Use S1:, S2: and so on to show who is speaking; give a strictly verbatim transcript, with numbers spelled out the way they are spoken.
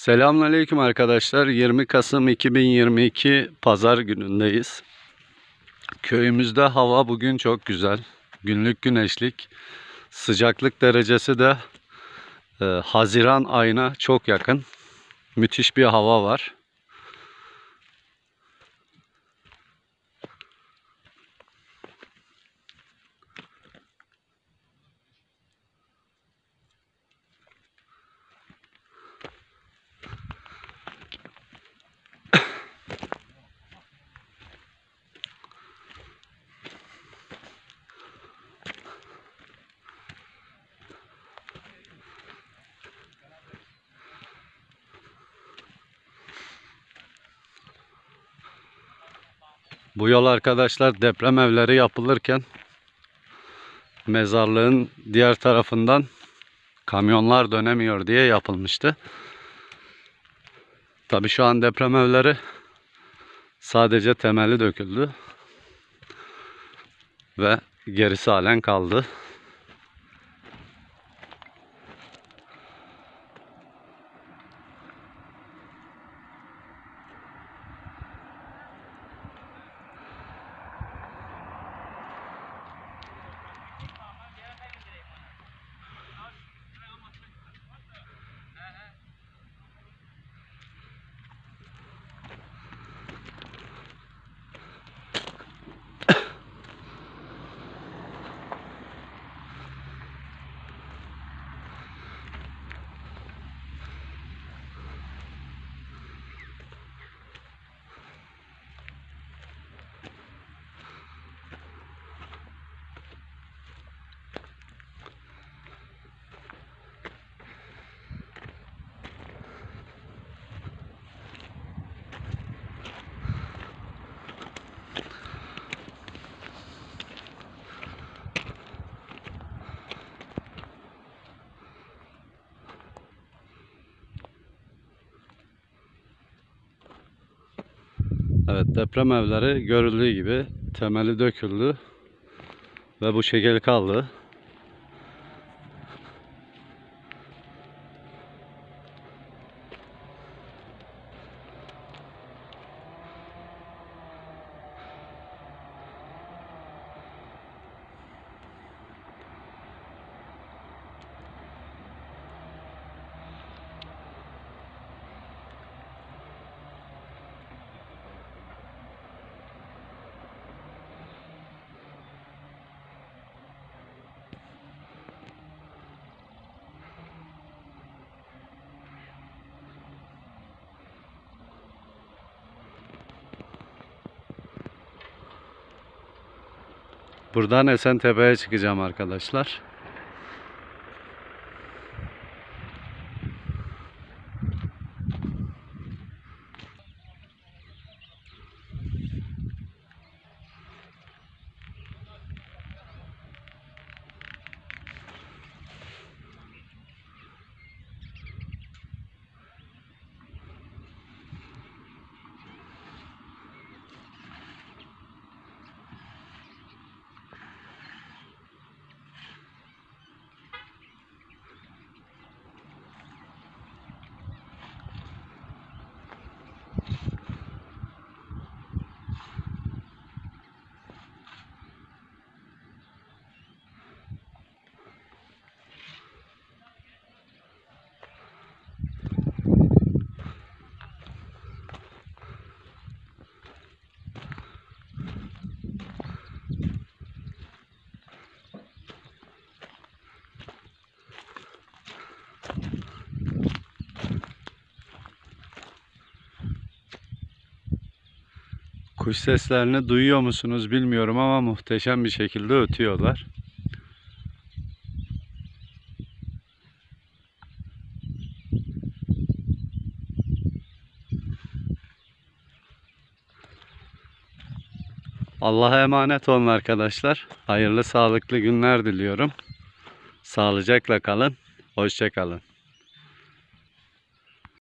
S1: Selamünaleyküm arkadaşlar. yirmi Kasım iki bin yirmi iki Pazar günündeyiz. Köyümüzde hava bugün çok güzel. Günlük güneşlik. Sıcaklık derecesi de e, Haziran ayına çok yakın. Müthiş bir hava var. Bu yol arkadaşlar deprem evleri yapılırken mezarlığın diğer tarafından kamyonlar dönemiyor diye yapılmıştı. Tabii şu an deprem evleri sadece temeli döküldü ve gerisi halen kaldı. Evet, deprem evleri görüldüğü gibi temeli döküldü ve bu şekil kaldı. Buradan Esentepe'ye çıkacağım arkadaşlar. Kuş seslerini duyuyor musunuz bilmiyorum ama muhteşem bir şekilde ötüyorlar. Allah'a emanet olun arkadaşlar. Hayırlı, sağlıklı günler diliyorum. Sağlıcakla kalın. Hoşça kalın.